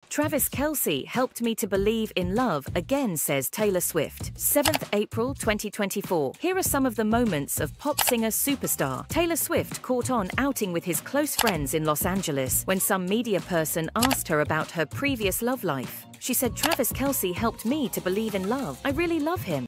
Travis Kelce helped me to believe in love again, says Taylor Swift. 7th April 2024. Here are some of the moments of pop singer superstar Taylor Swift caught on outing with his close friends in Los Angeles when some media person asked her about her previous love life. She said, "Travis Kelce helped me to believe in love. I really love him."